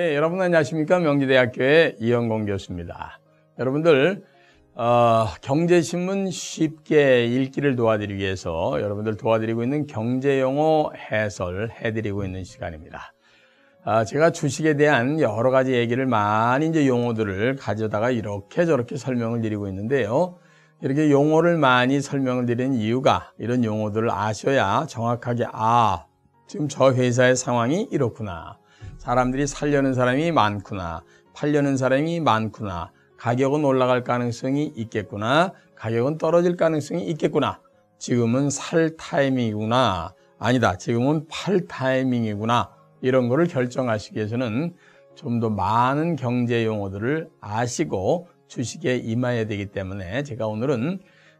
네, 여러분 안녕하십니까? 명지대학교의 이영공 교수입니다. 여러분들 경제신문 쉽게 읽기를 도와드리기 위해서 여러분들 도와드리고 있는 경제용어 해설해드리고 있는 시간입니다. 제가 주식에 대한 여러 가지 얘기를 많이 이제 용어들을 가져다가 이렇게 저렇게 설명을 드리고 있는데요. 이렇게 용어를 많이 설명을 드리는 이유가 이런 용어들을 아셔야 정확하게 지금 저 회사의 상황이 이렇구나. 사람들이 살려는 사람이 많구나. 팔려는 사람이 많구나. 가격은 올라갈 가능성이 있겠구나. 가격은 떨어질 가능성이 있겠구나. 지금은 살 타이밍이구나. 아니다. 지금은 팔 타이밍이구나. 이런 거를 결정하시기 위해서는 좀 더 많은 경제 용어들을 아시고 주식에 임해야 되기 때문에 제가 오늘은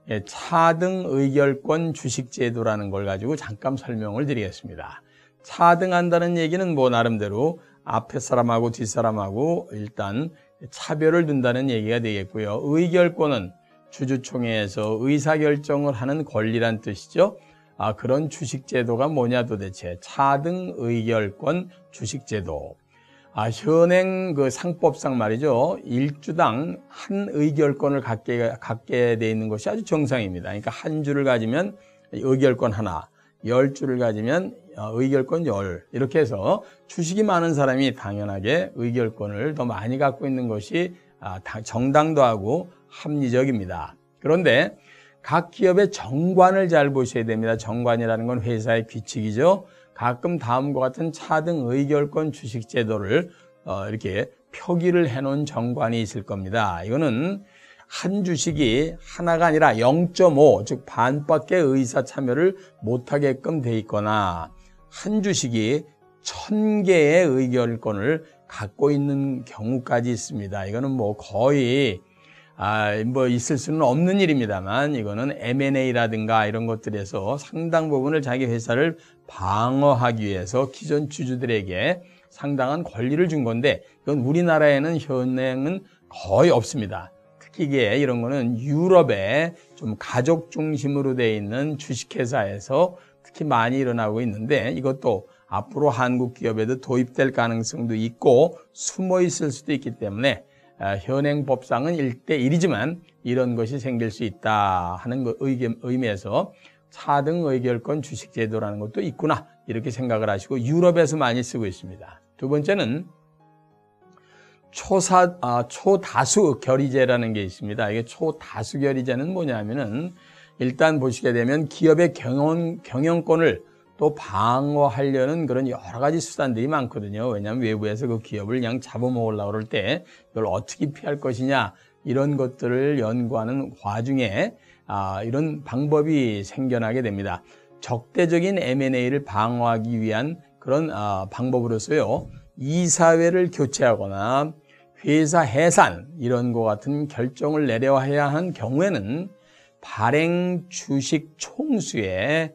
차등 의결권 주식제도라는 걸 가지고 잠깐 설명을 드리겠습니다. 차등한다는 얘기는 뭐 나름대로 앞에 사람하고 뒷사람하고 일단 차별을 둔다는 얘기가 되겠고요. 의결권은 주주총회에서 의사결정을 하는 권리란 뜻이죠. 그런 주식제도가 뭐냐 도대체. 차등 의결권 주식제도. 현행 그 상법상 말이죠. 일주당 한 의결권을 갖게 돼 있는 것이 아주 정상입니다. 그러니까 한 주를 가지면 의결권 하나, 10주를 가지면 의결권 10. 이렇게 해서 주식이 많은 사람이 당연하게 의결권을 더 많이 갖고 있는 것이 정당도하고 합리적입니다. 그런데 각 기업의 정관을 잘 보셔야 됩니다. 정관이라는 건 회사의 규칙이죠. 가끔 다음과 같은 차등 의결권 주식 제도를 이렇게 표기를 해놓은 정관이 있을 겁니다. 이거는 한 주식이 하나가 아니라 0.5, 즉 반밖에 의사 참여를 못하게끔 돼 있거나 한 주식이 1000개의 의결권을 갖고 있는 경우까지 있습니다. 이거는 뭐 거의 있을 수는 없는 일입니다만 이거는 M&A라든가 이런 것들에서 상당 부분을 자기 회사를 방어하기 위해서 기존 주주들에게 상당한 권리를 준 건데 이건 우리나라에는 현행은 거의 없습니다. 특히 이런 거는 유럽에 좀 가족 중심으로 되어 있는 주식회사에서 특히 많이 일어나고 있는데 이것도 앞으로 한국 기업에도 도입될 가능성도 있고 숨어 있을 수도 있기 때문에 현행 법상은 1대1이지만 이런 것이 생길 수 있다 하는 의미에서 차등 의결권 주식제도라는 것도 있구나 이렇게 생각을 하시고 유럽에서 많이 쓰고 있습니다. 두 번째는 초다수 결의제라는 게 있습니다. 이게 초다수 결의제는 뭐냐면은 일단 보시게 되면 기업의 경영권을 또 방어하려는 그런 여러 가지 수단들이 많거든요. 왜냐하면 외부에서 그 기업을 그냥 잡아먹으려고 그럴 때 이걸 어떻게 피할 것이냐 이런 것들을 연구하는 와중에 이런 방법이 생겨나게 됩니다. 적대적인 M&A를 방어하기 위한 그런 방법으로서요. 이사회를 교체하거나 회사 해산 이런 것 같은 결정을 내려야 하는 경우에는 발행 주식 총수의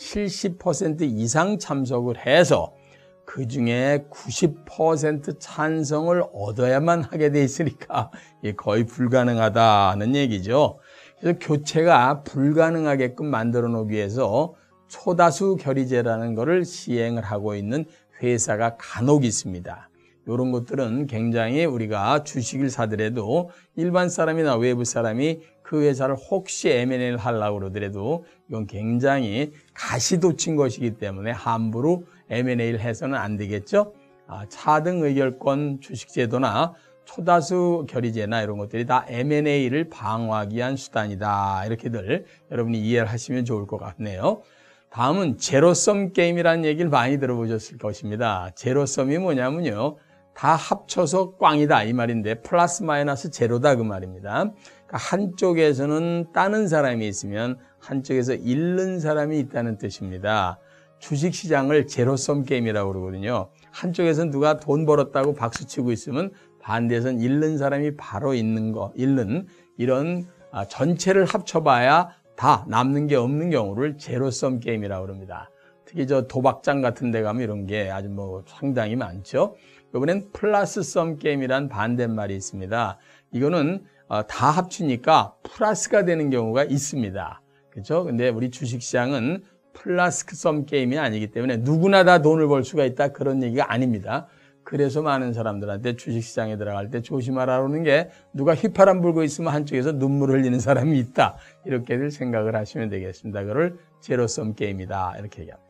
70% 이상 참석을 해서 그 중에 90% 찬성을 얻어야만 하게 돼 있으니까 거의 불가능하다는 얘기죠. 그래서 교체가 불가능하게끔 만들어 놓기 위해서 초다수 결의제라는 것을 시행을 하고 있는 회사가 간혹 있습니다. 이런 것들은 굉장히 우리가 주식을 사더라도 일반 사람이나 외부 사람이 그 회사를 혹시 M&A를 하려고 그러더라도 이건 굉장히 가시도친 것이기 때문에 함부로 M&A를 해서는 안 되겠죠. 차등 의결권 주식제도나 초다수 결의제나 이런 것들이 다 M&A를 방어하기 위한 수단이다. 이렇게들 여러분이 이해를 하시면 좋을 것 같네요. 다음은 제로섬 게임이라는 얘기를 많이 들어보셨을 것입니다. 제로섬이 뭐냐면요. 다 합쳐서 꽝이다 이 말인데 플러스 마이너스 제로다 그 말입니다. 그러니까 한쪽에서는 따는 사람이 있으면 한쪽에서 잃는 사람이 있다는 뜻입니다. 주식시장을 제로섬 게임이라고 그러거든요. 한쪽에서는 누가 돈 벌었다고 박수치고 있으면 반대에서는 잃는 사람이 바로 잃는 이런 전체를 합쳐봐야 다 남는 게 없는 경우를 제로섬 게임이라고 그럽니다. 특히 도박장 같은 데 가면 이런 게 아주 상당히 많죠. 이번엔 플러스 썸 게임이란 반대말이 있습니다. 이거는 다 합치니까 플러스가 되는 경우가 있습니다. 그렇죠? 근데 우리 주식시장은 플러스 썸 게임이 아니기 때문에 누구나 다 돈을 벌 수가 있다 그런 얘기가 아닙니다. 그래서 많은 사람들한테 주식시장에 들어갈 때 조심하라는 게 누가 휘파람 불고 있으면 한쪽에서 눈물 흘리는 사람이 있다. 이렇게들 생각을 하시면 되겠습니다. 그걸 제로섬 게임이다. 이렇게 얘기합니다.